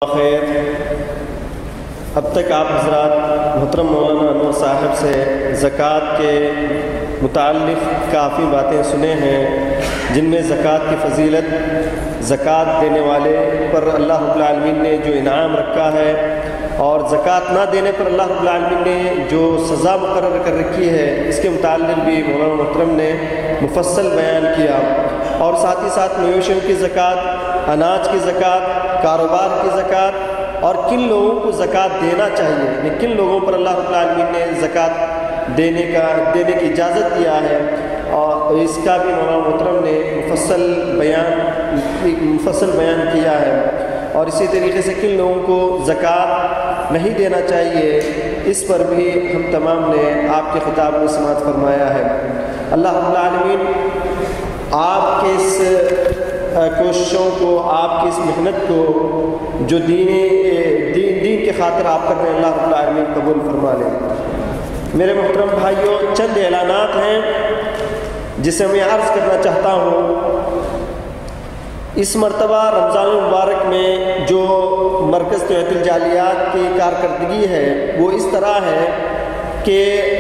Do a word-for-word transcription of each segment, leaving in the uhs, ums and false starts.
خیر، اب تک آپ حضرات محترم مولانا انور صاحب سے زکوٰۃ کے متعلق کافی باتیں سنے ہیں، جن میں زکوٰۃ کی فضیلت، زکوٰۃ دینے والے پر اللہ رب العالمین نے جو انعام رکھا ہے اور زکوٰۃ نہ دینے پر اللہ رب العالمین نے جو سزا مقرر کر رکھی ہے، اس کے متعلق بھی مولانا محترم نے مفصل بیان کیا، اور ساتھ ہی ساتھ مویشیوں کی زکوٰۃ، اناج کی زکوٰۃ، کاروبار کی زکوٰۃ، اور کن لوگوں کو زکوٰۃ دینا چاہیے، یعنی کن لوگوں پر اللہ رب العالمین نے زکوٰۃ دینے کا دینے کی اجازت دیا ہے، اور اس کا بھی مولانا محترم نے مفصل بیان مفصل بیان کیا ہے، اور اسی طریقے سے کن لوگوں کو زکوٰۃ نہیں دینا چاہیے، اس پر بھی ہم تمام نے آپ کے خطاب میں سماعت فرمایا ہے۔ اللہ رب العالمین آپ کے اس کوششوں کو، آپ کی اس محنت کو جو دین دین دین کے خاطر آپ کر رہے ہیں، اللہ رب العالمین قبول فرما لیں۔ میرے محترم بھائیوں، چند اعلانات ہیں جسے میں عرض کرنا چاہتا ہوں۔ اس مرتبہ رمضان المبارک میں جو مرکز توحید الجالیات کی کارکردگی ہے وہ اس طرح ہے کہ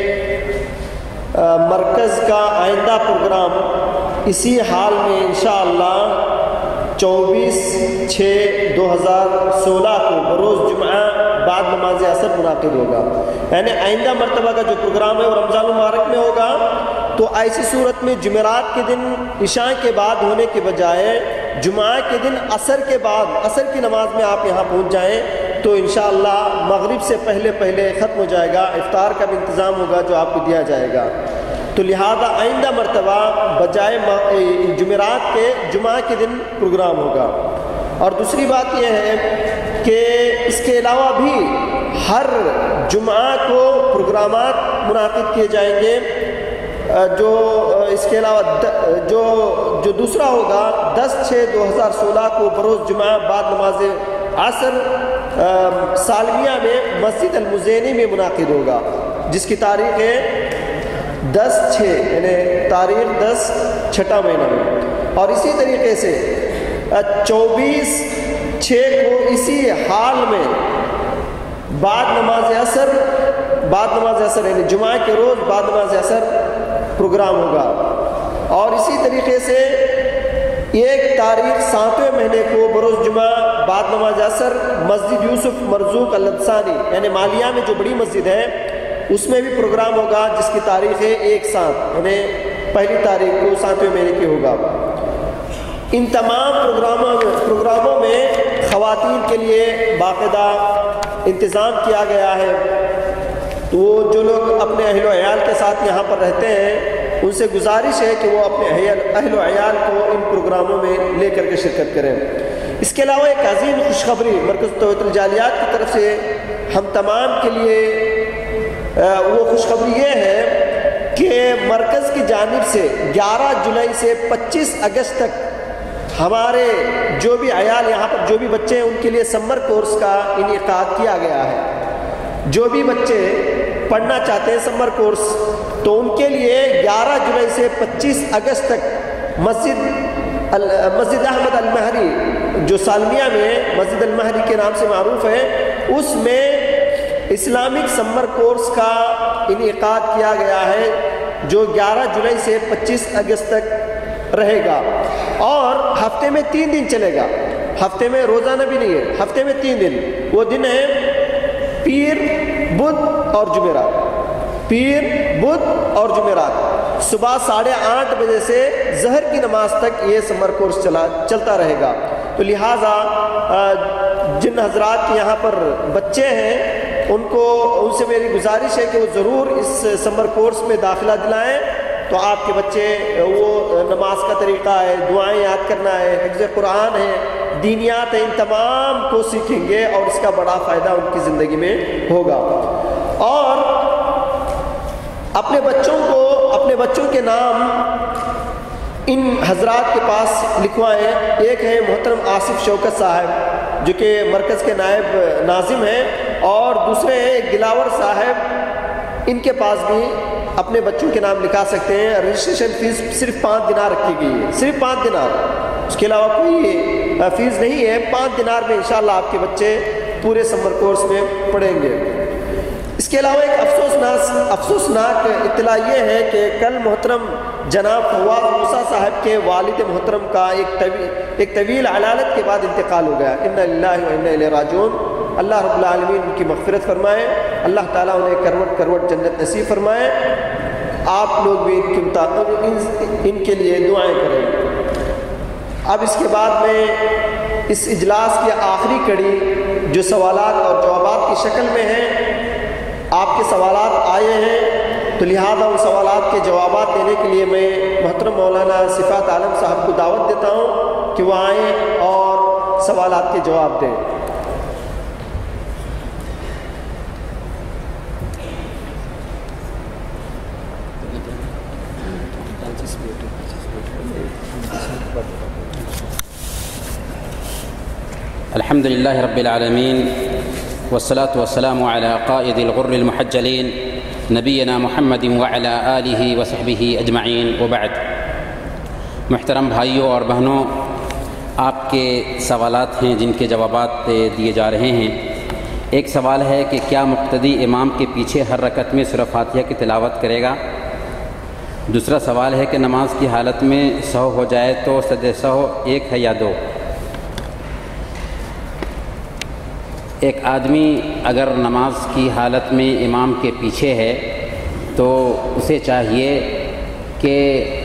مرکز کا آئندہ پروگرام اسی حال میں انشاءاللہ چوبیس چھ دو ہزار سولہ کو بروز جمعہ بعد نماز عصر منعقد ہوگا، یعنی آئندہ مرتبہ کا جو پروگرام ہے وہ رمضان المبارک میں ہوگا۔ تو ایسی صورت میں جمعرات کے دن عشاء کے بعد ہونے کے بجائے جمعہ کے دن عصر کے بعد، عصر کی نماز میں آپ یہاں پہنچ جائیں تو انشاءاللہ مغرب سے پہلے پہلے ختم ہو جائے گا، افطار کا بھی انتظام ہوگا جو آپ کو دیا جائے گا۔ تو لہذا آئندہ مرتبہ بجائے جمعرات کے جمعہ کے دن پروگرام ہوگا۔ اور دوسری بات یہ ہے کہ اس کے علاوہ بھی ہر جمعہ کو پروگرامات منعقد کیے جائیں گے، جو اس کے علاوہ جو جو دوسرا ہوگا دس چھ دو ہزار سولہ کو بروز جمعہ بعد نماز عصر سالمیہ میں مسجد المزینی میں منعقد ہوگا، جس کی تاریخ ہے دس چھ، یعنی تاریخ دس چھٹا مہینہ میں۔ اور اسی طریقے سے چوبیس چھ کو اسی حال میں بعد نماز عصر بعد نماز عصر یعنی جمعہ کے روز بعد نماز عصر پروگرام ہوگا۔ اور اسی طریقے سے ایک تاریخ ساتویں مہینے کو بروز جمعہ بعد نماز عصر مسجد یوسف مرزوق الابسانی یعنی مالیہ میں جو بڑی مسجد ہے اس میں بھی پروگرام ہوگا، جس کی تاریخ ہے ایک سات، یعنی پہلی تاریخ کو ساتویں مہینے کی ہوگا۔ ان تمام پروگراموں پروگراموں میں خواتین کے لیے باقاعدہ انتظام کیا گیا ہے، تو وہ جو لوگ اپنے اہل و عیال کے ساتھ یہاں پر رہتے ہیں ان سے گزارش ہے کہ وہ اپنے اہل و عیال کو ان پروگراموں میں لے کر کے شرکت کریں۔ اس کے علاوہ ایک عظیم خوشخبری مرکز توحید الجالیات کی طرف سے ہم تمام کے لیے وہ خوشخبری یہ ہے کہ مرکز کی جانب سے گیارہ جولائی سے پچیس اگست تک ہمارے جو بھی عیال یہاں پر جو بھی بچے ہیں ان کے لیے سمر کورس کا انعقاد کیا گیا ہے۔ جو بھی بچے پڑھنا چاہتے ہیں سمر کورس تو ان کے لیے گیارہ جولائی سے پچیس اگست تک مسجد مسجد احمد المہری جو سالمیہ میں مسجد المہری کے نام سے معروف ہے، اس میں اسلامک سمر کورس کا انعقاد کیا گیا ہے جو گیارہ جولائی سے پچیس اگست تک رہے گا، اور ہفتے میں تین دن چلے گا، ہفتے میں روزانہ بھی نہیں ہے، ہفتے میں تین دن۔ وہ دن ہے پیر، بدھ اور جمعرات، پیر، بدھ اور جمعرات، صبح ساڑھے آٹھ بجے سے ظہر کی نماز تک یہ سمر کورس چلا چلتا رہے گا۔ تو لہٰذا جن حضرات کے یہاں پر بچے ہیں ان کو ان سے میری گزارش ہے کہ وہ ضرور اس سمر کورس میں داخلہ دلائیں، تو آپ کے بچے وہ نماز کا طریقہ ہے، دعائیں یاد کرنا ہے، حفظ قرآن ہے، دینیات ہیں، ان تمام کو سیکھیں گے اور اس کا بڑا فائدہ ان کی زندگی میں ہوگا۔ اور اپنے بچوں کو اپنے بچوں کے نام ان حضرات کے پاس لکھوائیں۔ ایک ہے محترم آصف شوکت صاحب جو کہ مرکز کے نائب ناظم ہیں، اور دوسرے ہیں گلاور صاحب، ان کے پاس بھی اپنے بچوں کے نام لکھا سکتے ہیں۔ رجسٹریشن فیس صرف پانچ دینار رکھی گئی ہے، صرف پانچ دینار، اس کے علاوہ کوئی فیس نہیں ہے، پانچ دینار میں انشاءاللہ آپ کے بچے پورے سمر کورس میں پڑھیں گے۔ اس کے علاوہ ایک افسوسناک افسوسناک اطلاع یہ ہے کہ کل محترم جناب فواز موسیٰ صاحب کے والد محترم کا ایک طویل ایک طویل علالت کے بعد انتقال ہو گیا۔ انا للہ و انا الیہ راجعون۔ اللہ رب العالمین ان کی مغفرت فرمائے، اللہ تعالیٰ انہیں کروٹ کروٹ جنت نصیب فرمائے۔ آپ لوگ بھی ان کے ان کے لیے دعائیں کریں۔ اب اس کے بعد میں اس اجلاس کی آخری کڑی جو سوالات اور جوابات کی شکل میں ہیں، آپ کے سوالات آئے ہیں تو لہذا ان سوالات کے جوابات دینے کے لیے میں محترم مولانا صفات عالم صاحب کو دعوت دیتا ہوں کہ وہ آئیں اور سوالات کے جواب دیں۔ الحمد للہ رب العالمین والصلاة والسلام على قائد الغر المحجلین نبینا محمد وعلى آلہ وصحبہ اجمعین وبعد۔ محترم بھائیوں اور بہنوں، آپ کے سوالات ہیں جن کے جوابات دیے جا رہے ہیں۔ ایک سوال ہے کہ کیا مقتدی امام کے پیچھے ہر رکعت میں سورہ فاتحہ کی تلاوت کرے گا؟ دوسرا سوال ہے کہ نماز کی حالت میں سہو ہو جائے تو سجدہ سہو ایک ہے یا دو؟ ایک آدمی اگر نماز کی حالت میں امام کے پیچھے ہے تو اسے چاہیے کہ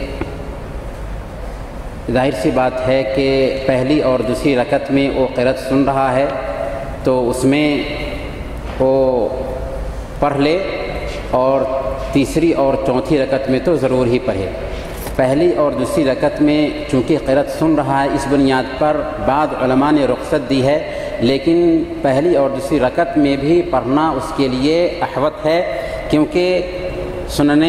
ظاہر سی بات ہے کہ پہلی اور دوسری رکعت میں وہ قرأت سن رہا ہے تو اس میں وہ پڑھ لے، اور تیسری اور چوتھی رکعت میں تو ضرور ہی پڑھے۔ پہلی اور دوسری رکعت میں چونکہ قرأت سن رہا ہے، اس بنیاد پر بعض علماء نے رخصت دی ہے، لیکن پہلی اور دوسری رکعت میں بھی پڑھنا اس کے لیے احوط ہے، کیونکہ سنن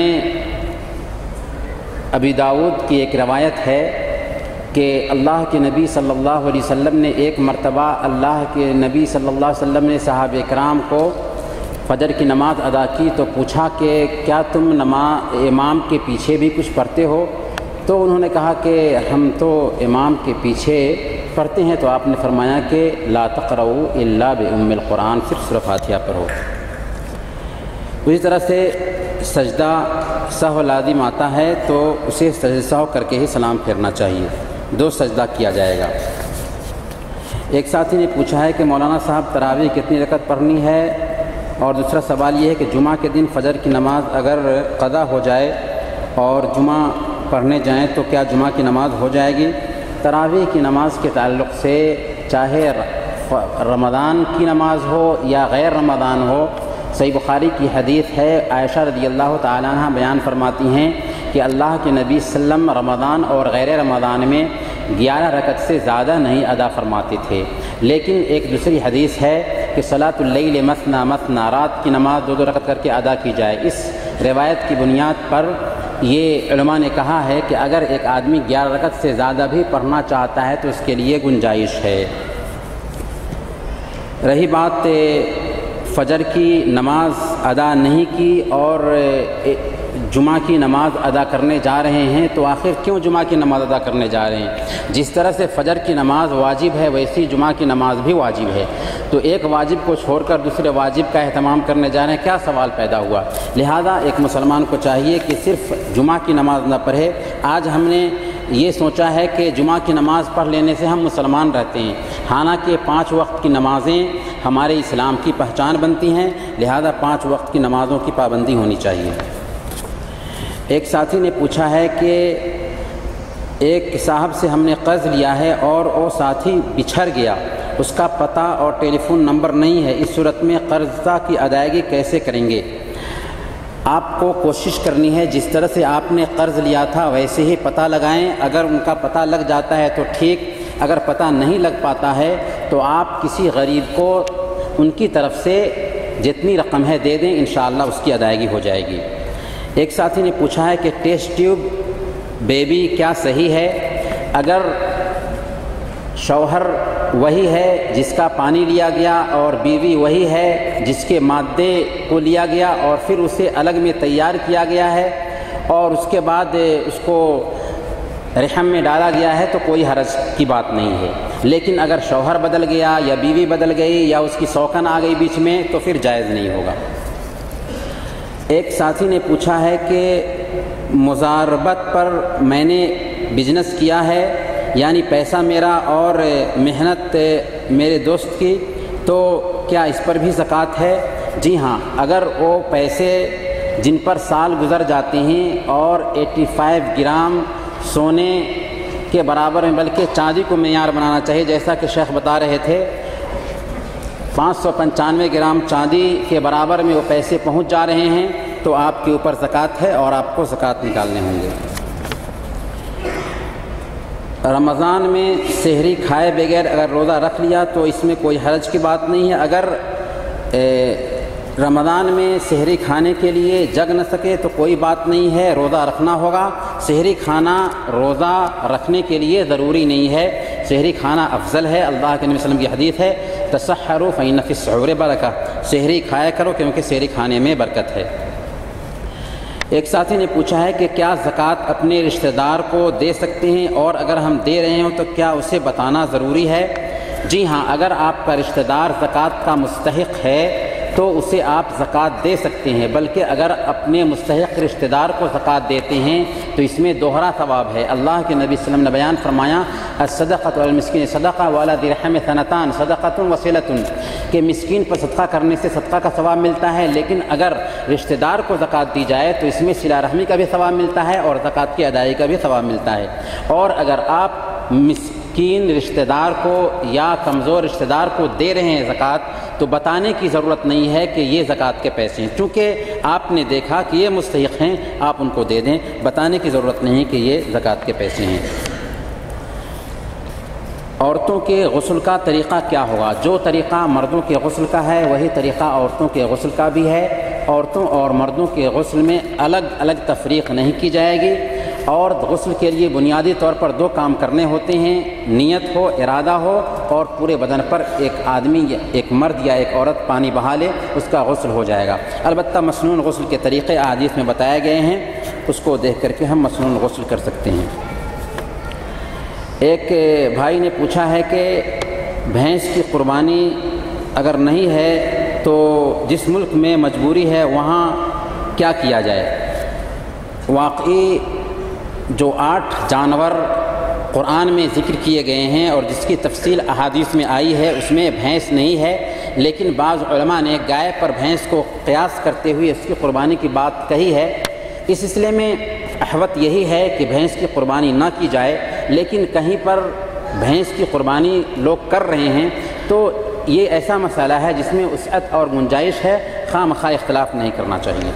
ابی داؤد کی ایک روایت ہے کہ اللہ کے نبی صلی اللہ علیہ وسلم نے ایک مرتبہ اللہ کے نبی صلی اللہ علیہ وسلم نے صحابہ کرام کو فجر کی نماز ادا کی تو پوچھا کہ کیا تم نماز امام کے پیچھے بھی کچھ پڑھتے ہو؟ تو انہوں نے کہا کہ ہم تو امام کے پیچھے پڑھتے ہیں۔ تو آپ نے فرمایا کہ لا تقرؤوا الا بام القرآن، صرف سورہ فاتحہ پڑھو۔ اسی طرح سے سجدہ سہو لازم آتا ہے تو اسے سجدہ سہو کر کے ہی سلام پھیرنا چاہیے، دو سجدہ کیا جائے گا۔ ایک ساتھی نے پوچھا ہے کہ مولانا صاحب تراویح کتنی رکعت پڑھنی ہے؟ اور دوسرا سوال یہ ہے کہ جمعہ کے دن فجر کی نماز اگر قضا ہو جائے اور جمعہ پڑھنے جائیں تو کیا جمعہ کی نماز ہو جائے گی؟ تراویح کی نماز کے تعلق سے چاہے رمضان کی نماز ہو یا غیر رمضان ہو، صحیح بخاری کی حدیث ہے، عائشہ رضی اللہ تعالیٰ عنہ بیان فرماتی ہیں کہ اللہ کے نبی صلی اللہ علیہ وسلم رمضان اور غیر رمضان میں گیارہ رکعت سے زیادہ نہیں ادا فرماتے تھے۔ لیکن ایک دوسری حدیث ہے کہ صلاۃ اللیل مثنی مثنی، رات کی نماز دو دو رکعت کر کے ادا کی جائے۔ اس روایت کی بنیاد پر یہ علماء نے کہا ہے کہ اگر ایک آدمی گیارہ رکعت سے زیادہ بھی پڑھنا چاہتا ہے تو اس کے لیے گنجائش ہے۔ رہی بات فجر کی نماز ادا نہیں کی اور جمعہ کی نماز ادا کرنے جا رہے ہیں، تو آخر کیوں جمعہ کی نماز ادا کرنے جا رہے ہیں؟ جس طرح سے فجر کی نماز واجب ہے ویسی جمعہ کی نماز بھی واجب ہے، تو ایک واجب کو چھوڑ کر دوسرے واجب کا اہتمام کرنے جا رہے ہیں، کیا سوال پیدا ہوا؟ لہذا ایک مسلمان کو چاہیے کہ صرف جمعہ کی نماز نہ پڑھے۔ آج ہم نے یہ سوچا ہے کہ جمعہ کی نماز پڑھ لینے سے ہم مسلمان رہتے ہیں، حالانکہ پانچ وقت کی نمازیں ہمارے اسلام کی پہچان بنتی ہیں، لہذا پانچ وقت کی نمازوں کی پابندی ہونی چاہیے۔ ایک ساتھی نے پوچھا ہے کہ ایک صاحب سے ہم نے قرض لیا ہے اور وہ ساتھی بچھڑ گیا، اس کا پتہ اور ٹیلی فون نمبر نہیں ہے، اس صورت میں قرضہ کی ادائیگی کیسے کریں گے؟ آپ کو کوشش کرنی ہے جس طرح سے آپ نے قرض لیا تھا ویسے ہی پتہ لگائیں، اگر ان کا پتہ لگ جاتا ہے تو ٹھیک، اگر پتہ نہیں لگ پاتا ہے تو آپ کسی غریب کو ان کی طرف سے جتنی رقم ہے دے دیں، انشاءاللہ اس کی ادائیگی ہو جائے گی۔ ایک ساتھی نے پوچھا ہے کہ ٹیسٹ ٹیوب بیبی کیا صحیح ہے؟ اگر شوہر وہی ہے جس کا پانی لیا گیا اور بیوی وہی ہے جس کے مادے کو لیا گیا اور پھر اسے الگ میں تیار کیا گیا ہے اور اس کے بعد اس کو رحم میں ڈالا گیا ہے تو کوئی حرج کی بات نہیں ہے۔ لیکن اگر شوہر بدل گیا یا بیوی بدل گئی یا اس کی سوکن آ گئی بیچ میں تو پھر جائز نہیں ہوگا۔ ایک ساتھی نے پوچھا ہے کہ مضاربت پر میں نے بزنس کیا ہے، یعنی پیسہ میرا اور محنت میرے دوست کی، تو کیا اس پر بھی زکوٰۃ ہے؟ جی ہاں، اگر وہ پیسے جن پر سال گزر جاتے ہیں اور ایٹی فائیو گرام سونے کے برابر میں، بلکہ چاندی کو معیار بنانا چاہیے، جیسا کہ شیخ بتا رہے تھے، پانچ سو پنچانوے گرام چاندی کے برابر میں وہ پیسے پہنچ جا رہے ہیں تو آپ کے اوپر زکوٰۃ ہے اور آپ کو زکوٰۃ نکالنے ہوں گے۔ رمضان میں سحری کھائے بغیر اگر روزہ رکھ لیا تو اس میں کوئی حرج کی بات نہیں ہے۔ اگر رمضان میں سحری کھانے کے لیے جگ نہ سکے تو کوئی بات نہیں ہے، روزہ رکھنا ہوگا۔ سحری کھانا روزہ رکھنے کے لیے ضروری نہیں ہے، سحری کھانا افضل ہے۔ اللہ کے نبی صلی اللہ علیہ وسلم کی حدیث ہے، تسحروا فإن فی السحور برکہ، سحری کھایا کرو کیونکہ سحری کھانے میں برکت ہے۔ ایک ساتھی نے پوچھا ہے کہ کیا زکوٰۃ اپنے رشتہ دار کو دے سکتے ہیں، اور اگر ہم دے رہے ہوں تو کیا اسے بتانا ضروری ہے؟ جی ہاں، اگر آپ کا رشتہ دار زکوٰۃ کا مستحق ہے تو اسے آپ زکوٰۃ دے سکتے ہیں، بلکہ اگر اپنے مستحق رشتہ دار کو زکوٰۃ دیتے ہیں تو اس میں دوہرا ثواب ہے۔ اللہ کے نبی صلی اللہ علیہ وسلم نے بیان فرمایا، الصدقۃ علی المسکین صدقہ وعلی ذی الرحم ثنتان صدقۃ وصلۃ، کہ مسکین پر صدقہ کرنے سے صدقہ کا ثواب ملتا ہے، لیکن اگر رشتہ دار کو زکوٰۃ دی جائے تو اس میں صلہ رحمی کا بھی ثواب ملتا ہے اور زکوٰۃ کی ادائیگی کا بھی ثواب ملتا ہے۔ اور اگر آپ مسکین رشتہ دار کو یا کمزور رشتہ دار کو دے رہے ہیں زکوٰۃ تو بتانے کی ضرورت نہیں ہے کہ یہ زکوٰۃ کے پیسے ہیں، چونکہ آپ نے دیکھا کہ یہ مستحق ہیں، آپ ان کو دے دیں، بتانے کی ضرورت نہیں کہ یہ زکوٰۃ کے پیسے ہیں۔ عورتوں کے غسل کا طریقہ کیا ہوگا؟ جو طریقہ مردوں کے غسل کا ہے وہی طریقہ عورتوں کے غسل کا بھی ہے۔ عورتوں اور مردوں کے غسل میں الگ الگ تفریق نہیں کی جائے گی، اور غسل کے لیے بنیادی طور پر دو کام کرنے ہوتے ہیں، نیت ہو، ارادہ ہو، اور پورے بدن پر ایک آدمی یا ایک مرد یا ایک عورت پانی بہا لے، اس کا غسل ہو جائے گا۔ البتہ مسنون غسل کے طریقے احادیث میں بتائے گئے ہیں، اس کو دیکھ کر کے ہم مسنون غسل کر سکتے ہیں۔ ایک بھائی نے پوچھا ہے کہ بھینس کی قربانی اگر نہیں ہے تو جس ملک میں مجبوری ہے وہاں کیا کیا جائے؟ واقعی جو آٹھ جانور قرآن میں ذکر کیے گئے ہیں اور جس کی تفصیل احادیث میں آئی ہے اس میں بھینس نہیں ہے، لیکن بعض علماء نے گائے پر بھینس کو قیاس کرتے ہوئے اس کی قربانی کی بات کہی ہے۔ اس سلسلے میں احوط یہی ہے کہ بھینس کی قربانی نہ کی جائے، لیکن کہیں پر بھینس کی قربانی لوگ کر رہے ہیں تو یہ ایسا مسئلہ ہے جس میں وسعت اور گنجائش ہے، خواہ مخواہ اختلاف نہیں کرنا چاہیے۔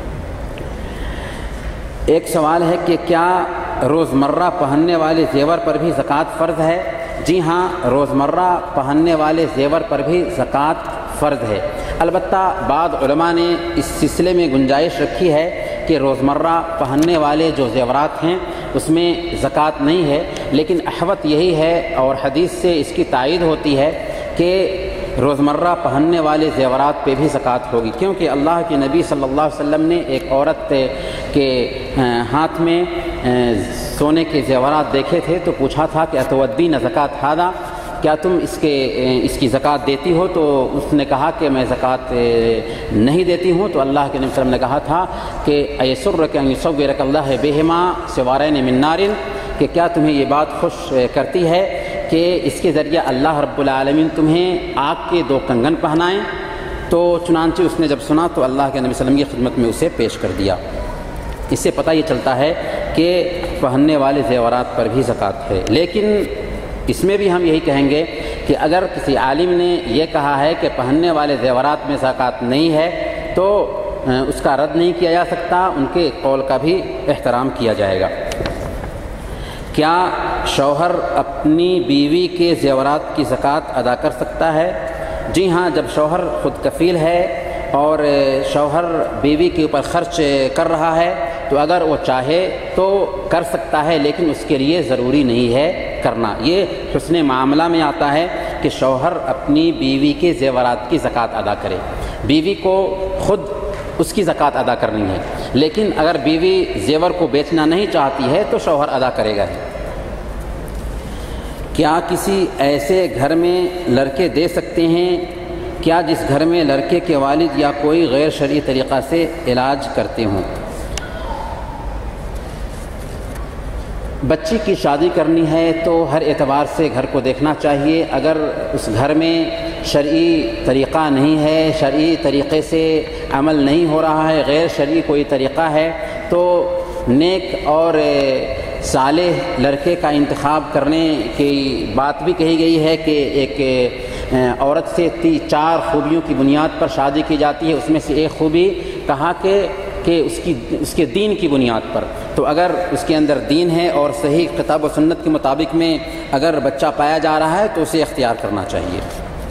ایک سوال ہے کہ کیا روزمرہ پہننے والے زیور پر بھی زکوٰۃ فرض ہے؟ جی ہاں، روزمرہ پہننے والے زیور پر بھی زکوٰۃ فرض ہے۔ البتہ بعض علماء نے اس سلسلے میں گنجائش رکھی ہے کہ روزمرہ پہننے والے جو زیورات ہیں اس میں زکوٰۃ نہیں ہے، لیکن احوط یہی ہے اور حدیث سے اس کی تائید ہوتی ہے کہ روزمرہ پہننے والے زیورات پہ بھی زکوٰۃ ہوگی، کیونکہ اللہ کے نبی صلی اللہ علیہ وسلم نے ایک عورت کے ہاتھ میں سونے کے زیورات دیکھے تھے تو پوچھا تھا کہ اتودین زکوٰۃ ھذا، کیا تم اس کے اس کی زکوٰۃ دیتی ہو؟ تو اس نے کہا کہ میں زکوٰۃ نہیں دیتی ہوں، تو اللہ کے نبی صلی اللہ علیہ وسلم نے کہا تھا کہ ایسرک ان یصورک اللہ بہما سوارین من نار، کہ کیا تمہیں یہ بات خوش کرتی ہے کہ اس کے ذریعہ اللہ رب العالمین تمہیں آگ کے دو کنگن پہنائیں؟ تو چنانچہ اس نے جب سنا تو اللہ کے نبی صلی اللہ علیہ وسلم کی خدمت میں اسے پیش کر دیا۔ اس سے پتہ یہ چلتا ہے کہ پہننے والے زیورات پر بھی زکوٰۃ ہے، لیکن اس میں بھی ہم یہی کہیں گے کہ اگر کسی عالم نے یہ کہا ہے کہ پہننے والے زیورات میں زکوٰۃ نہیں ہے تو اس کا رد نہیں کیا جا سکتا، ان کے قول کا بھی احترام کیا جائے گا۔ کیا شوہر اپنی بیوی کے زیورات کی زکوٰۃ ادا کر سکتا ہے؟ جی ہاں، جب شوہر خود کفیل ہے اور شوہر بیوی کے اوپر خرچ کر رہا ہے تو اگر وہ چاہے تو کر سکتا ہے، لیکن اس کے لیے ضروری نہیں ہے کرنا۔ یہ حسن معاملہ میں آتا ہے کہ شوہر اپنی بیوی کے زیورات کی زکوٰۃ ادا کرے، بیوی کو خود اس کی زکوٰۃ ادا کرنی ہے، لیکن اگر بیوی زیور کو بیچنا نہیں چاہتی ہے تو شوہر ادا کرے گا۔ کیا کسی ایسے گھر میں لڑکے دے سکتے ہیں کیا جس گھر میں لڑکے کے والد یا کوئی غیر شرعی طریقہ سے علاج کرتے ہوں؟ بچی کی شادی کرنی ہے تو ہر اعتبار سے گھر کو دیکھنا چاہیے۔ اگر اس گھر میں شرعی طریقہ نہیں ہے، شرعی طریقے سے عمل نہیں ہو رہا ہے، غیر شرعی کوئی طریقہ ہے، تو نیک اور صالح لڑکے کا انتخاب کرنے کی بات بھی کہی گئی ہے کہ ایک عورت سے تی چار خوبیوں کی بنیاد پر شادی کی جاتی ہے، اس میں سے ایک خوبی کہا کہ کہ اس کی اس کے دین کی بنیاد پر۔ تو اگر اس کے اندر دین ہے اور صحیح کتاب و سنت کے مطابق میں اگر بچہ پایا جا رہا ہے تو اسے اختیار کرنا چاہیے۔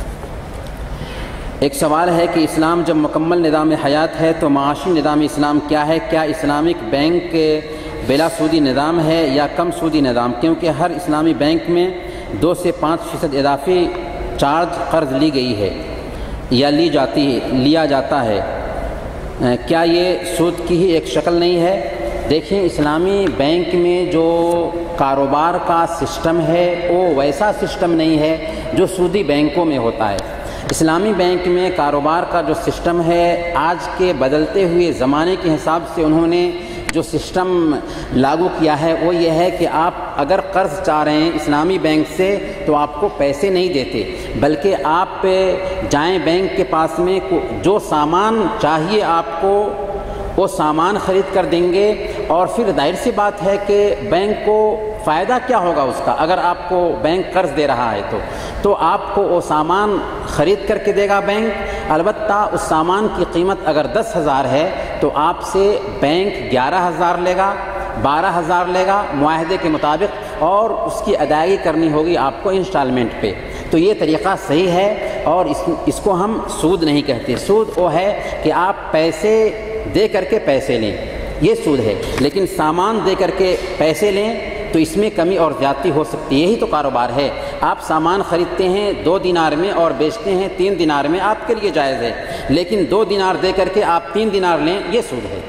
ایک سوال ہے کہ اسلام جب مکمل نظام حیات ہے تو معاشی نظام اسلام کیا ہے؟ کیا اسلامک بینک بلا سودی نظام ہے یا کم سودی نظام؟ کیونکہ ہر اسلامی بینک میں دو سے پانچ فیصد اضافی چارج قرض لی گئی ہے یا لی جاتی لیا جاتا ہے، کیا یہ سود کی ہی ایک شکل نہیں ہے؟ دیکھیں، اسلامی بینک میں جو کاروبار کا سسٹم ہے وہ ویسا سسٹم نہیں ہے جو سودی بینکوں میں ہوتا ہے۔ اسلامی بینک میں کاروبار کا جو سسٹم ہے، آج کے بدلتے ہوئے زمانے کے حساب سے انہوں نے جو سسٹم لاگو کیا ہے وہ یہ ہے کہ آپ اگر قرض چاہ رہے ہیں اسلامی بینک سے تو آپ کو پیسے نہیں دیتے، بلکہ آپ جائیں بینک کے پاس میں جو سامان چاہیے آپ کو وہ سامان خرید کر دیں گے، اور پھر ظاہر سی بات ہے کہ بینک کو فائدہ کیا ہوگا اس کا؟ اگر آپ کو بینک قرض دے رہا ہے تو تو آپ کو وہ سامان خرید کر کے دے گا بینک۔ البتہ اس سامان کی قیمت اگر دس ہزار ہے تو آپ سے بینک گیارہ ہزار لے گا، بارہ ہزار لے گا معاہدے کے مطابق، اور اس کی ادائیگی کرنی ہوگی آپ کو انسٹالمنٹ پہ۔ تو یہ طریقہ صحیح ہے اور اس اس کو ہم سود نہیں کہتے۔ سود وہ ہے کہ آپ پیسے دے کر کے پیسے لیں، یہ سود ہے، لیکن سامان دے کر کے پیسے لیں تو اس میں کمی اور زیادتی ہو سکتی ہے۔ یہی تو کاروبار ہے، آپ سامان خریدتے ہیں دو دینار میں اور بیچتے ہیں تین دینار میں، آپ کے لیے جائز ہے، لیکن دو دینار دے کر کے آپ تین دینار لیں، یہ سود ہے۔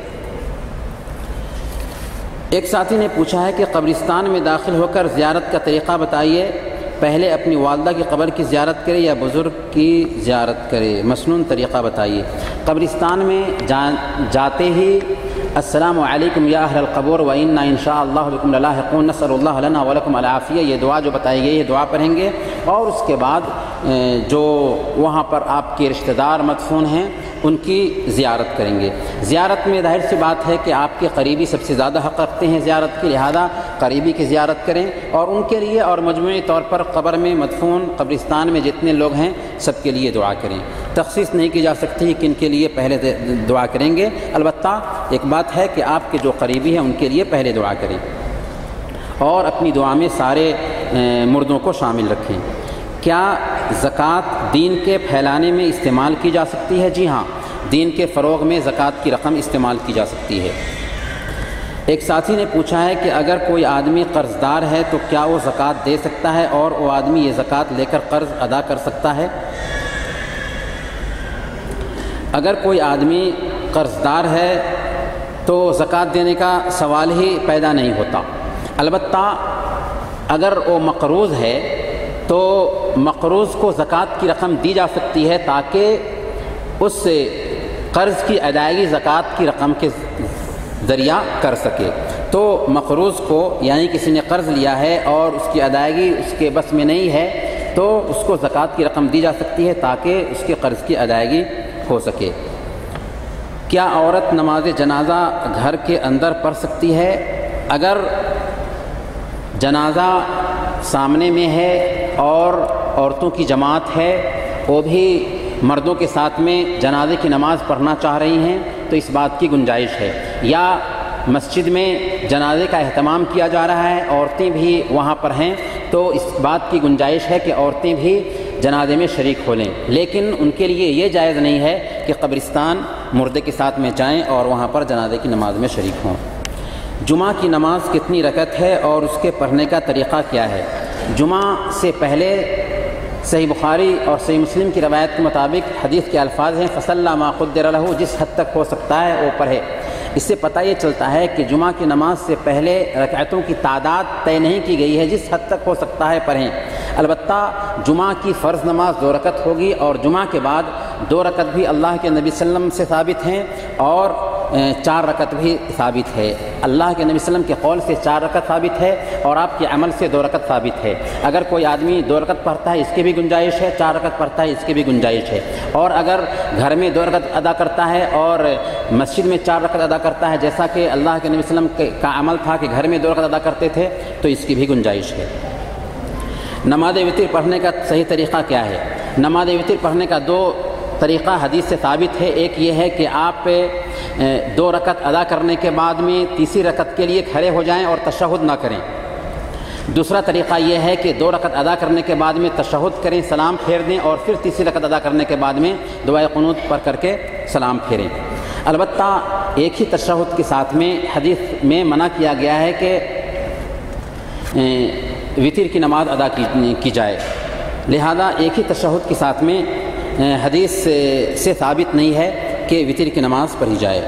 ایک ساتھی نے پوچھا ہے کہ قبرستان میں داخل ہو کر زیارت کا طریقہ بتائیے، پہلے اپنی والدہ کی قبر کی زیارت کرے یا بزرگ کی زیارت کرے، مسنون طریقہ بتائیے۔ قبرستان میں جان جاتے ہی السلام علیکم یا اہل القبور و انا ان شاء اللہ بکم للاحقون نسأل اللہ لنا ولکم العافیہ، یہ دعا جو بتائی گئی ہے دعا پڑھیں گے، اور اس کے بعد جو وہاں پر آپ کے رشتہ دار مدفون ہیں ان کی زیارت کریں گے۔ زیارت میں ظاہر سی بات ہے کہ آپ کے قریبی سب سے زیادہ حق رکھتے ہیں زیارت کی، لہذا قریبی کی زیارت کریں، اور ان کے لیے اور مجموعی طور پر قبر میں مدفون قبرستان میں جتنے لوگ ہیں سب کے لیے دعا کریں۔ تخصیص نہیں کی جا سکتی کہ ان کے لیے پہلے دعا کریں گے، البتہ ایک بات ہے کہ آپ کے جو قریبی ہیں ان کے لیے پہلے دعا کریں، اور اپنی دعا میں سارے مردوں کو شامل رکھیں۔ کیا زکوٰۃ دین کے پھیلانے میں استعمال کی جا سکتی ہے؟ جی ہاں، دین کے فروغ میں زکوٰۃ کی رقم استعمال کی جا سکتی ہے۔ ایک ساتھی نے پوچھا ہے کہ اگر کوئی آدمی قرض دار ہے تو کیا وہ زکوٰۃ دے سکتا ہے اور وہ آدمی یہ زکوٰۃ لے کر قرض ادا کر سکتا ہے؟ اگر کوئی آدمی قرض دار ہے تو زکوٰۃ دینے کا سوال ہی پیدا نہیں ہوتا، البتہ اگر وہ مقروض ہے تو مقروض کو زکوٰۃ کی رقم دی جا سکتی ہے تاکہ اس قرض کی ادائیگی زکوٰۃ کی رقم کے ذریعہ کر سکے۔ تو مقروض کو، یعنی کسی نے قرض لیا ہے اور اس کی ادائیگی اس کے بس میں نہیں ہے، تو اس کو زکوٰۃ کی رقم دی جا سکتی ہے تاکہ اس کے قرض کی ادائیگی ہو سکے۔ کیا عورت نماز جنازہ گھر کے اندر پڑھ سکتی ہے؟ اگر جنازہ سامنے میں ہے اور عورتوں کی جماعت ہے، وہ بھی مردوں کے ساتھ میں جنازے کی نماز پڑھنا چاہ رہی ہیں، تو اس بات کی گنجائش ہے۔ یا مسجد میں جنازے کا اہتمام کیا جا رہا ہے، عورتیں بھی وہاں پر ہیں، تو اس بات کی گنجائش ہے کہ عورتیں بھی جنازے میں شریک ہو لیں، لیکن ان کے لیے یہ جائز نہیں ہے کہ قبرستان مردے کے ساتھ میں جائیں اور وہاں پر جنازے کی نماز میں شریک ہوں۔ جمعہ کی نماز کتنی رکعت ہے اور اس کے پڑھنے کا طریقہ کیا ہے؟ جمعہ سے پہلے صحیح بخاری اور صحیح مسلم کی روایت کے مطابق حدیث کے الفاظ ہیں فصلی ما قدر لہ، جس حد تک ہو سکتا ہے وہ پڑھے۔ اس سے پتہ یہ چلتا ہے کہ جمعہ کی نماز سے پہلے رکعتوں کی تعداد طے نہیں کی گئی ہے، جس حد تک ہو سکتا ہے پڑھیں۔ البتہ جمعہ کی فرض نماز دو رکعت ہوگی، اور جمعہ کے بعد دو رکعت بھی اللہ کے نبی صلی اللہ علیہ وسلم سے ثابت ہیں اور چار رکعت بھی ثابت ہے۔ اللہ کے نبی صلی اللہ علیہ وسلم کے قول سے چار رکعت ثابت ہے اور آپ کے عمل سے دو رکعت ثابت ہے۔ اگر کوئی آدمی دو رکعت پڑھتا ہے اس کی بھی گنجائش ہے، چار رکعت پڑھتا ہے اس کی بھی گنجائش ہے، اور اگر گھر میں دو رکعت ادا کرتا ہے اور مسجد میں چار رکعت ادا کرتا ہے، جیسا کہ اللہ کے نبی صلی اللہ علیہ وسلم کا عمل تھا کہ گھر میں دو رکعت ادا کرتے تھے، تو اس کی بھی گنجائش ہے۔ نماز وتر پڑھنے کا صحیح طریقہ کیا ہے؟ نماز وتر پڑھنے کا دو طریقہ حدیث سے ثابت ہے۔ ایک یہ ہے کہ آپ دو رکعت ادا کرنے کے بعد میں تیسری رکعت کے لیے کھڑے ہو جائیں اور تشہد نہ کریں۔ دوسرا طریقہ یہ ہے کہ دو رکعت ادا کرنے کے بعد میں تشہد کریں، سلام پھیر دیں، اور پھر تیسری رکعت ادا کرنے کے بعد میں دعائے قنوت پڑھ کر کے سلام پھیریں۔ البتہ ایک ہی تشہد کے ساتھ میں حدیث میں منع کیا گیا ہے کہ وتر کی نماز ادا کی جائے، لہذا ایک ہی تشہد کے ساتھ میں حدیث سے ثابت نہیں ہے کہ وتر کی نماز پڑھی جائے۔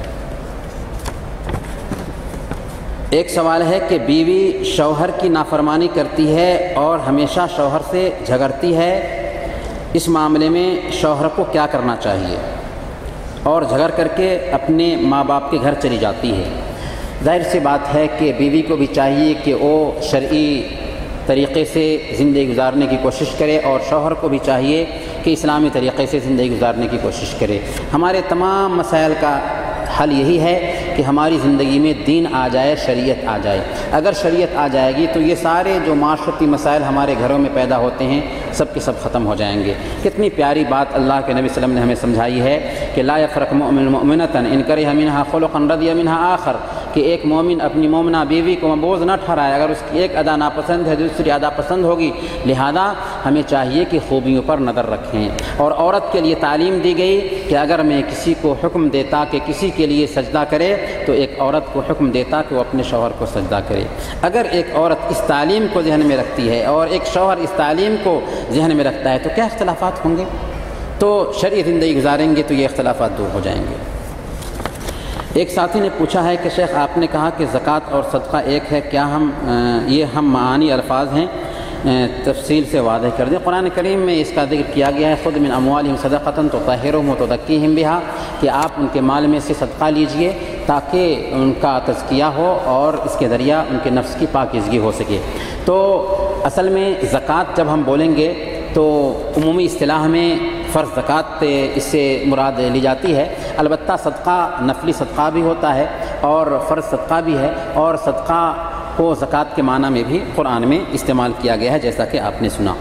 ایک سوال ہے کہ بیوی شوہر کی نافرمانی کرتی ہے اور ہمیشہ شوہر سے جھگڑتی ہے، اس معاملے میں شوہر کو کیا کرنا چاہیے؟ اور جھگڑ کر کے اپنے ماں باپ کے گھر چلی جاتی ہے۔ ظاہر سی بات ہے کہ بیوی کو بھی چاہیے کہ وہ شرعی طریقے سے زندگی گزارنے کی کوشش کرے، اور شوہر کو بھی چاہیے کہ اسلامی طریقے سے زندگی گزارنے کی کوشش کرے۔ ہمارے تمام مسائل کا حل یہی ہے کہ ہماری زندگی میں دین آ جائے، شریعت آ جائے۔ اگر شریعت آ جائے گی تو یہ سارے جو معاشرتی مسائل ہمارے گھروں میں پیدا ہوتے ہیں سب کے سب ختم ہو جائیں گے۔ کتنی پیاری بات اللہ کے نبی صلی اللہ علیہ وسلم نے ہمیں سمجھائی ہے کہ لا یفرق مؤمن مؤمنۃ ان کرہ منھا خلقا رضی منھا آخر، کہ ایک مومن اپنی مومنہ بیوی کو مبغوض نہ ٹھہرائے، اگر اس کی ایک ادا ناپسند ہے دوسری ادا پسند ہوگی، لہذا ہمیں چاہیے کہ خوبیوں پر نظر رکھیں۔ اور عورت کے لیے تعلیم دی گئی کہ اگر میں کسی کو حکم دیتا کہ کسی کے لیے سجدہ کرے تو ایک عورت کو حکم دیتا کہ وہ اپنے شوہر کو سجدہ کرے۔ اگر ایک عورت اس تعلیم کو ذہن میں رکھتی ہے اور ایک شوہر اس تعلیم کو ذہن میں رکھتا ہے تو کیا اختلافات ہوں گے؟ تو شرعی زندگی گزاریں گے تو یہ اختلافات دور ہو جائیں گے۔ ایک ساتھی نے پوچھا ہے کہ شیخ آپ نے کہا کہ زکوٰۃ اور صدقہ ایک ہے، کیا ہم یہ ہم معانی الفاظ ہیں تفصیل سے واضح کر دیں؟ قرآن کریم میں اس کا ذکر کیا گیا ہے، خذ من اموالہم صدقۃ تطہرہم وتزکیہم بہا، کہ آپ ان کے مال میں سے صدقہ لیجئے تاکہ ان کا تزکیہ ہو اور اس کے ذریعہ ان کے نفس کی پاکیزگی ہو سکے۔ تو اصل میں زکوٰۃ جب ہم بولیں گے تو عمومی اصطلاح میں فرض زکوٰۃ اس سے مراد لی جاتی ہے، البتہ صدقہ نفلی صدقہ بھی ہوتا ہے اور فرض صدقہ بھی ہے، اور صدقہ کو زکوٰۃ کے معنی میں بھی قرآن میں استعمال کیا گیا ہے جیسا کہ آپ نے سنا۔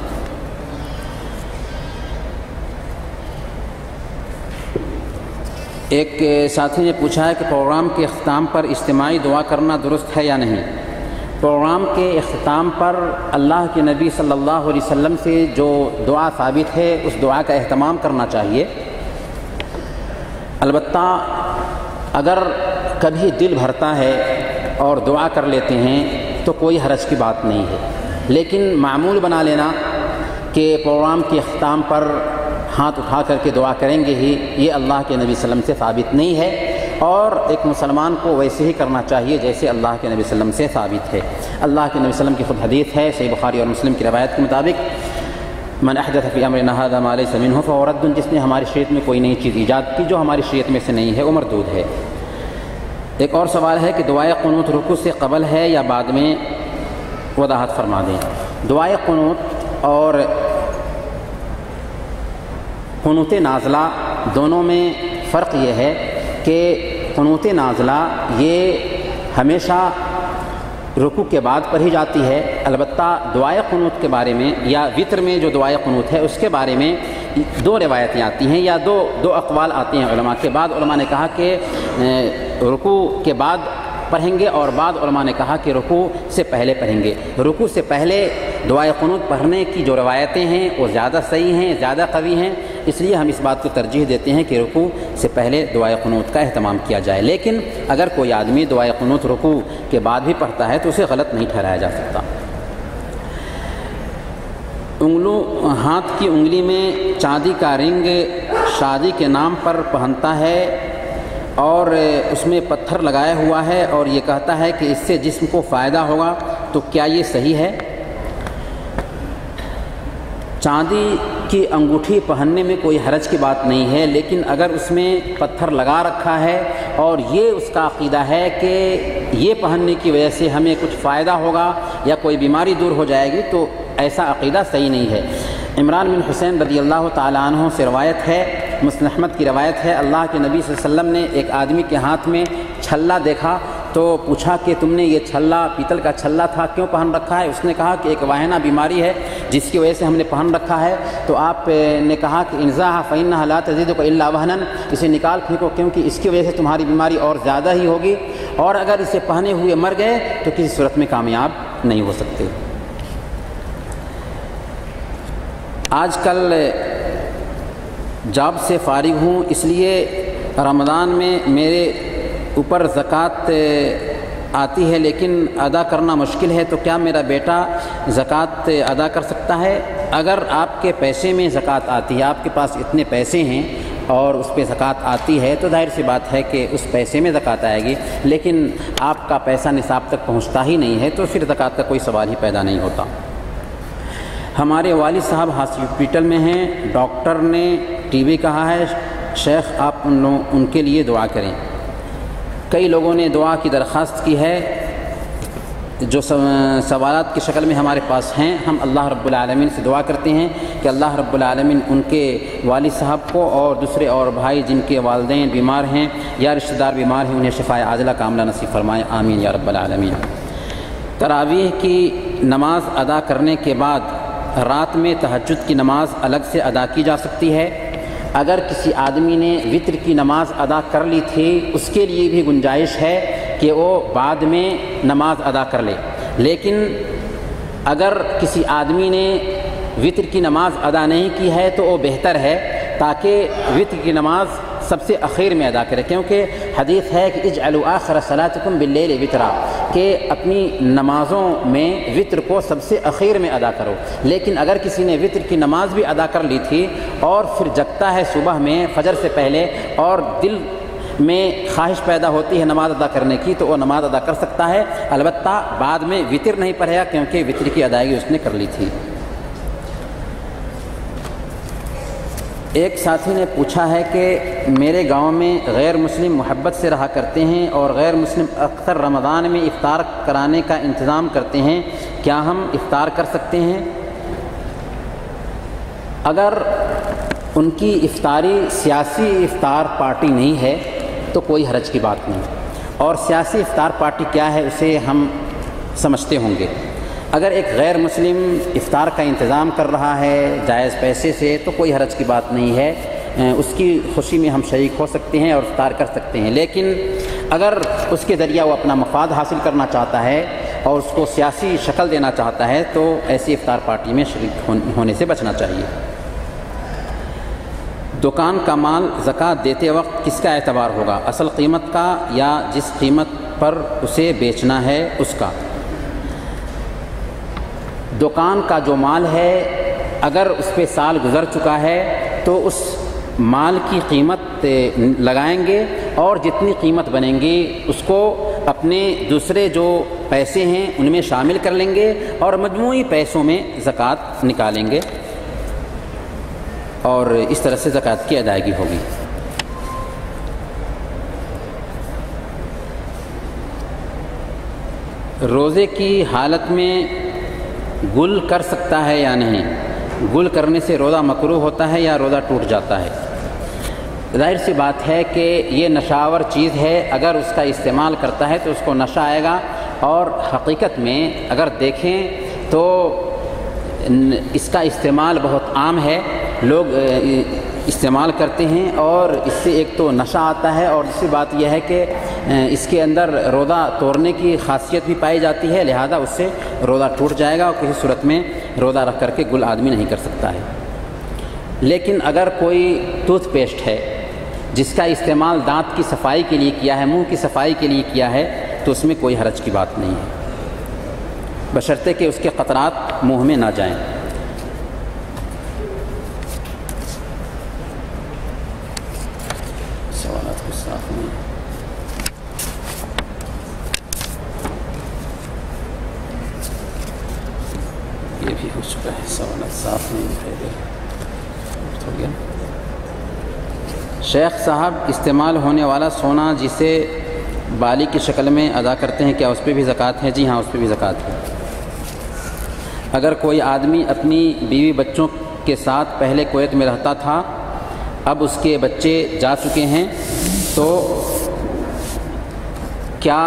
ایک ساتھی نے پوچھا ہے کہ پروگرام کے اختتام پر اجتماعی دعا کرنا درست ہے یا نہیں؟ پروگرام کے اختتام پر اللہ کے نبی صلی اللہ علیہ وسلم سے جو دعا ثابت ہے اس دعا کا اہتمام کرنا چاہیے۔ البتہ اگر کبھی دل بھرتا ہے اور دعا کر لیتے ہیں تو کوئی حرج کی بات نہیں ہے، لیکن معمول بنا لینا کہ پروگرام کے اختتام پر ہاتھ اٹھا کر کے دعا کریں گے ہی، یہ اللہ کے نبی صلی اللہ علیہ وسلم سے ثابت نہیں ہے، اور ایک مسلمان کو ویسے ہی کرنا چاہیے جیسے اللہ کے نبی صلی اللہ علیہ وسلم سے ثابت ہے۔ اللہ کے نبی صلی اللہ علیہ وسلم کی خود حدیث ہے صحیح بخاری اور مسلم کی روایت کے مطابق، من احدث فی امرنا ھذا ما لیس منہ فہو رد، جس نے ہماری شریعت میں کوئی نئی چیز ایجاد کی جو ہماری شریعت میں سے نہیں ہے وہ مردود ہے۔ ایک اور سوال ہے کہ دعائے قنوت رکوع سے قبل ہے یا بعد میں؟ وضاحت فرما دیں۔ دعائے قنوت اور قنوت نازلہ دونوں میں فرق یہ ہے کہ قنوت نازلہ یہ ہمیشہ رکوع کے بعد پڑھی جاتی ہے، البتہ دعائے قنوت کے بارے میں یا وتر میں جو دعائے قنوت ہے اس کے بارے میں دو روایتیں آتی ہیں یا دو دو اقوال آتے ہیں علماء کے۔ بعد علماء نے کہا کہ رکوع کے بعد پڑھیں گے اور بعد علماء نے کہا کہ رکوع سے پہلے پڑھیں گے۔ رکوع سے پہلے دعائے قنوت پڑھنے کی جو روایتیں ہیں وہ زیادہ صحیح ہیں، زیادہ قوی ہیں، اس لیے ہم اس بات کو ترجیح دیتے ہیں کہ رکوع سے پہلے دعائے قنوت کا اہتمام کیا جائے۔ لیکن اگر کوئی آدمی دعائے قنوت رکوع کے بعد بھی پڑھتا ہے تو اسے غلط نہیں ٹھہرایا جا سکتا۔ انگلوں ہاتھ کی انگلی میں چاندی کا رنگ شادی کے نام پر پہنتا ہے اور اس میں پتھر لگایا ہوا ہے اور یہ کہتا ہے کہ اس سے جسم کو فائدہ ہوگا، تو کیا یہ صحیح ہے؟ چاندی کی انگوٹھی پہننے میں کوئی حرج کی بات نہیں ہے، لیکن اگر اس میں پتھر لگا رکھا ہے اور یہ اس کا عقیدہ ہے کہ یہ پہننے کی وجہ سے ہمیں کچھ فائدہ ہوگا یا کوئی بیماری دور ہو جائے گی، تو ایسا عقیدہ صحیح نہیں ہے۔ عمران بن حسین رضی اللہ تعالیٰ عنہ سے روایت ہے، مسلم احمد کی روایت ہے، اللہ کے نبی صلی اللہ علیہ وسلم نے ایک آدمی کے ہاتھ میں چھلا دیکھا تو پوچھا کہ تم نے یہ چھلا پیتل کا چھلا تھا کیوں پہن رکھا ہے؟ اس نے کہا کہ ایک واہنہ بیماری ہے جس کی وجہ سے ہم نے پہن رکھا ہے۔ تو آپ نے کہا کہ انزاها فإنها لا تزيدك إلا وهنا، اسے نکال پھینکو کیونکہ اس کی وجہ سے تمہاری بیماری اور زیادہ ہی ہوگی، اور اگر اسے پہنے ہوئے مر گئے تو کسی صورت میں کامیاب نہیں ہو سکتے۔ آج کل جاب سے فارغ ہوں، اس لیے رمضان میں میرے اوپر زکوٰۃ آتی ہے لیکن ادا کرنا مشکل ہے، تو کیا میرا بیٹا زکوٰۃ ادا کر سکتا ہے؟ اگر آپ کے پیسے میں زکوٰۃ آتی ہے، آپ کے پاس اتنے پیسے ہیں اور اس پہ زکوٰۃ آتی ہے، تو ظاہر سی بات ہے کہ اس پیسے میں زکوٰۃ آئے گی، لیکن آپ کا پیسہ نصاب تک پہنچتا ہی نہیں ہے تو پھر زکوٰۃ کا کوئی سوال ہی پیدا نہیں ہوتا۔ ہمارے والد صاحب ہاسپٹل میں ہیں، ڈاکٹر نے ٹی بی کہا ہے، شیخ آپ ان لوگوں ان کے لیے دعا کریں۔ کئی لوگوں نے دعا کی درخواست کی ہے جو سوالات کی شکل میں ہمارے پاس ہیں۔ ہم اللہ رب العالمین سے دعا کرتے ہیں کہ اللہ رب العالمین ان کے والد صاحب کو اور دوسرے اور بھائی جن کے والدین بیمار ہیں یا رشتہ دار بیمار ہیں انہیں شفاء عاجلہ کاملہ نصیب فرمائے، آمین یا رب العالمین۔ تراویح کی نماز ادا کرنے کے بعد رات میں تہجد کی نماز الگ سے ادا کی جا سکتی ہے؟ اگر کسی آدمی نے وتر کی نماز ادا کر لی تھی اس کے لیے بھی گنجائش ہے کہ وہ بعد میں نماز ادا کر لے، لیکن اگر کسی آدمی نے وتر کی نماز ادا نہیں کی ہے تو وہ بہتر ہے تاکہ وتر کی نماز سب سے اخیر میں ادا کرے، کیونکہ حدیث ہے کہ اجعلوا آخر صلاتکم باللیل وترا، کہ اپنی نمازوں میں وتر کو سب سے اخیر میں ادا کرو۔ لیکن اگر کسی نے وتر کی نماز بھی ادا کر لی تھی اور پھر جگتا ہے صبح میں فجر سے پہلے اور دل میں خواہش پیدا ہوتی ہے نماز ادا کرنے کی تو وہ نماز ادا کر سکتا ہے، البتہ بعد میں وتر نہیں پڑھے گا کیونکہ وتر کی ادائیگی اس نے کر لی تھی۔ ایک ساتھی نے پوچھا ہے کہ میرے گاؤں میں غیر مسلم محبت سے رہا کرتے ہیں اور غیر مسلم اکثر رمضان میں افطار کرانے کا انتظام کرتے ہیں، کیا ہم افطار کر سکتے ہیں؟ اگر ان کی افطاری سیاسی افطار پارٹی نہیں ہے تو کوئی حرج کی بات نہیں، اور سیاسی افطار پارٹی کیا ہے اسے ہم سمجھتے ہوں گے۔ اگر ایک غیر مسلم افطار کا انتظام کر رہا ہے جائز پیسے سے تو کوئی حرج کی بات نہیں ہے، اس کی خوشی میں ہم شریک ہو سکتے ہیں اور افطار کر سکتے ہیں، لیکن اگر اس کے ذریعہ وہ اپنا مفاد حاصل کرنا چاہتا ہے اور اس کو سیاسی شکل دینا چاہتا ہے تو ایسی افطار پارٹی میں شریک ہونے سے بچنا چاہیے۔ دکان کا مال زکوٰۃ دیتے وقت کس کا اعتبار ہوگا، اصل قیمت کا یا جس قیمت پر اسے بیچنا ہے اس کا؟ دکان کا جو مال ہے اگر اس پہ سال گزر چکا ہے تو اس مال کی قیمت لگائیں گے اور جتنی قیمت بنیں گی اس کو اپنے دوسرے جو پیسے ہیں ان میں شامل کر لیں گے اور مجموعی پیسوں میں زکوٰۃ نکالیں گے اور اس طرح سے زکوٰۃ کی ادائیگی ہوگی۔ روزے کی حالت میں گل کر سکتا ہے یا نہیں؟ گل کرنے سے روزہ مکروہ ہوتا ہے یا روزہ ٹوٹ جاتا ہے؟ ظاہر سی بات ہے کہ یہ نشاور چیز ہے، اگر اس کا استعمال کرتا ہے تو اس کو نشہ آئے گا، اور حقیقت میں اگر دیکھیں تو اس کا استعمال بہت عام ہے، لوگ استعمال کرتے ہیں اور اس سے ایک تو نشہ آتا ہے اور دوسری بات یہ ہے کہ اس کے اندر روزہ توڑنے کی خاصیت بھی پائی جاتی ہے، لہذا اس سے روزہ ٹوٹ جائے گا اور کسی صورت میں روزہ رکھ کر کے گل آدمی نہیں کر سکتا ہے۔ لیکن اگر کوئی ٹوتھ پیسٹ ہے جس کا استعمال دانت کی صفائی کے لیے کیا ہے، منہ کی صفائی کے لیے کیا ہے تو اس میں کوئی حرج کی بات نہیں ہے، بشرطے کہ اس کے قطرات منہ میں نہ جائیں۔ سوالات کچھ صاف نہیں ہے. یہ بھی ہو چکا ہے. سوالات صاف نہیں دکھائی دے رہا. ہو گیا. شیخ صاحب استعمال ہونے والا سونا جسے بالی کی شکل میں ادا کرتے ہیں، کیا اس پہ بھی زکوٰۃ ہے؟ جی ہاں، اس پہ بھی زکوٰۃ ہے. اگر کوئی آدمی اپنی بیوی بچوں کے ساتھ پہلے کویت میں رہتا تھا، اب اس کے بچے جا چکے ہیں، تو کیا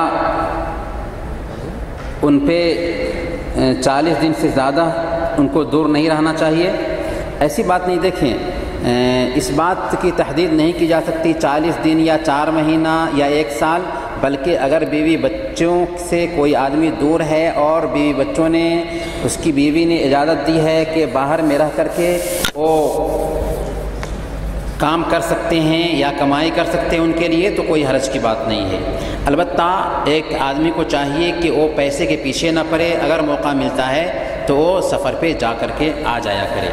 ان پہ چالیس دن سے زیادہ ان کو دور نہیں رہنا چاہیے؟ ایسی بات نہیں. دیکھیں، اس بات کی تحدید نہیں کی جا سکتی چالیس دن یا چار مہینہ یا ایک سال، بلکہ اگر بیوی بچوں سے کوئی آدمی دور ہے اور بیوی بچوں نے اس کی بیوی نے اجازت دی ہے کہ باہر میں رہ کر کے وہ کام کر سکتے ہیں یا کمائی کر سکتے ہیں ان کے لیے، تو کوئی حرج کی بات نہیں ہے. البتہ ایک آدمی کو چاہیے کہ وہ پیسے کے پیچھے نہ پڑے. اگر موقع ملتا ہے تو وہ سفر پہ جا کر کے آ جایا کرے.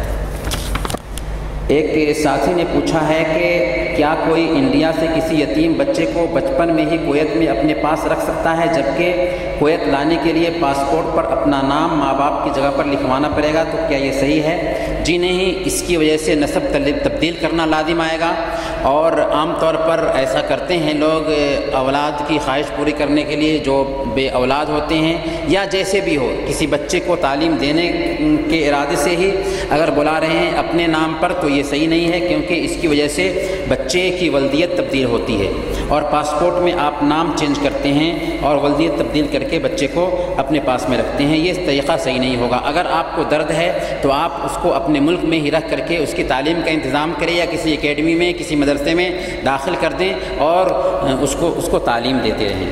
ایک ساتھی نے پوچھا ہے کہ کیا کوئی انڈیا سے کسی یتیم بچے کو بچپن میں ہی کویت میں اپنے پاس رکھ سکتا ہے، جبکہ کویت لانے کے لیے پاسپورٹ پر اپنا نام ماں باپ کی جگہ پر لکھوانا پڑے گا؟ تو کیا یہ صحیح ہے؟ جی نہیں، اس کی وجہ سے نسب تبدیل کرنا لازم آئے گا. اور عام طور پر ایسا کرتے ہیں لوگ اولاد کی خواہش پوری کرنے کے لیے، جو بے اولاد ہوتے ہیں یا جیسے بھی ہو، کسی بچے کو تعلیم دینے کے ارادے سے ہی اگر بلا رہے ہیں اپنے نام پر، تو یہ صحیح نہیں ہے، کیونکہ اس کی وجہ سے بچے کی ولدیت تبدیل ہوتی ہے. اور پاسپورٹ میں آپ نام چینج کرتے ہیں اور ولدیت تبدیل کر کے بچے کو اپنے پاس میں رکھتے ہیں. یہ طریقہ صحیح نہیں ہوگا. اگر آپ کو درد ہے تو آپ اس کو اپنے ملک میں ہی رکھ کر کے اس کی تعلیم کا انتظام کریں، یا کسی اکیڈمی میں کسی مدرسے میں داخل کر دیں اور اس کو اس کو تعلیم دیتے رہیں.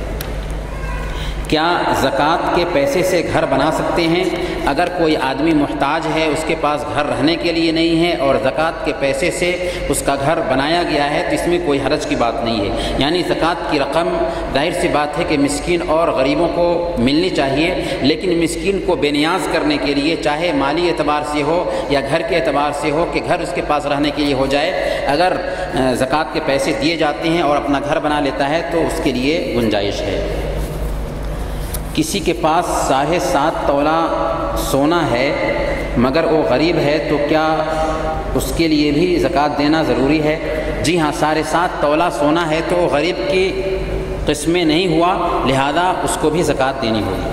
کیا زکوٰۃ کے پیسے سے گھر بنا سکتے ہیں؟ اگر کوئی آدمی محتاج ہے، اس کے پاس گھر رہنے کے لیے نہیں ہے اور زکوٰۃ کے پیسے سے اس کا گھر بنایا گیا ہے، تو اس میں کوئی حرج کی بات نہیں ہے. یعنی زکوٰۃ کی رقم ظاہر سی بات ہے کہ مسکین اور غریبوں کو ملنی چاہیے، لیکن مسکین کو بے نیاز کرنے کے لیے، چاہے مالی اعتبار سے ہو یا گھر کے اعتبار سے ہو کہ گھر اس کے پاس رہنے کے لیے ہو جائے، اگر زکوٰۃ کے پیسے دیے جاتے ہیں اور اپنا گھر بنا لیتا ہے تو اس کے لیے گنجائش ہے. کسی کے پاس ساڑھے سات تولہ سونا ہے مگر وہ غریب ہے، تو کیا اس کے لیے بھی زکوٰۃ دینا ضروری ہے؟ جی ہاں، ساڑھے سات تولہ سونا ہے تو غریب کی قسمیں نہیں ہوا، لہذا اس کو بھی زکوٰۃ دینی ہوگی.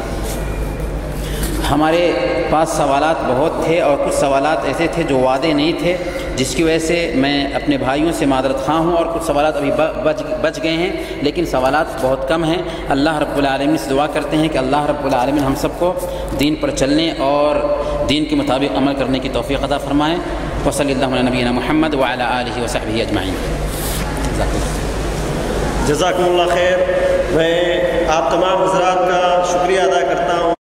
ہمارے پاس سوالات بہت تھے اور کچھ سوالات ایسے تھے جو وعدے نہیں تھے، جس کی وجہ سے میں اپنے بھائیوں سے معذرت خواہ ہوں، اور کچھ سوالات ابھی بچ بچ گئے ہیں، لیکن سوالات بہت کم ہیں. اللہ رب العالمین سے دعا کرتے ہیں کہ اللہ رب العالمین ہم سب کو دین پر چلنے اور دین کے مطابق عمل کرنے کی توفیق عطا فرمائے. وصلی اللہ علی نبینا محمد وعلی آلہ وصحبہ اجمعین. جزاکم اللہ خیر. میں آپ تمام